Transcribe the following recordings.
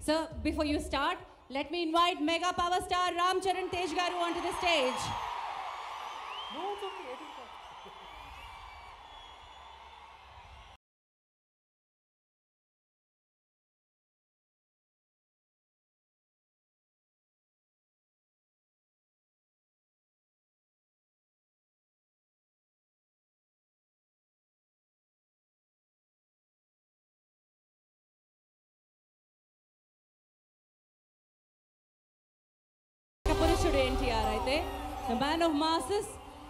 So before you start, let me invite mega power star Charan garu onto the stage. No, it's okay. It is fine. Purushud NTR aithe, the man of masses.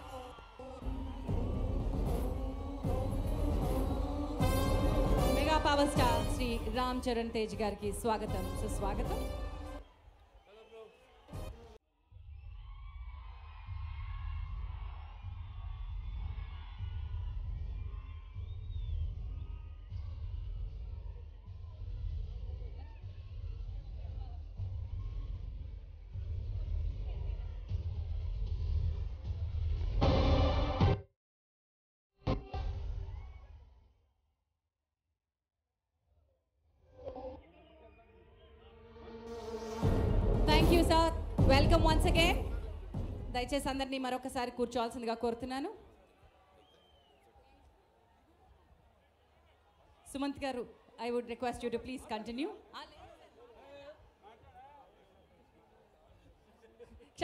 Mega power star Sri Charan gariki swagatam. So swagatam. Thank you, sir. Welcome once again. దయచేసి అందరినీ మరొకసారి కూర్చోవాల్సిందిగా కోరుతున్నాను. సుమంత్ గారు, I would request you to please continue.